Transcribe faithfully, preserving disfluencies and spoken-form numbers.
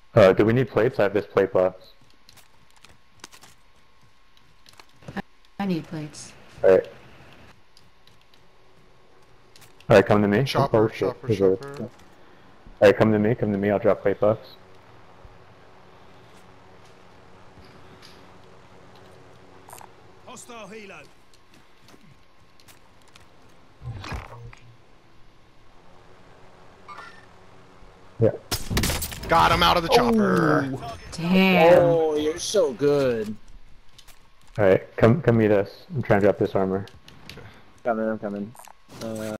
Uh, do we need plates? I have this plate box. I need plates. Alright. Alright, come to me. Chopper, Oh, shit. chopper, There's a- chopper. Alright, come to me, come to me, I'll drop plate box. Hostile helo. Yeah. Got him out of the chopper. Damn. Oh, you're so good. Alright, come come meet us. I'm trying to drop this armor. Coming, I'm coming. Uh,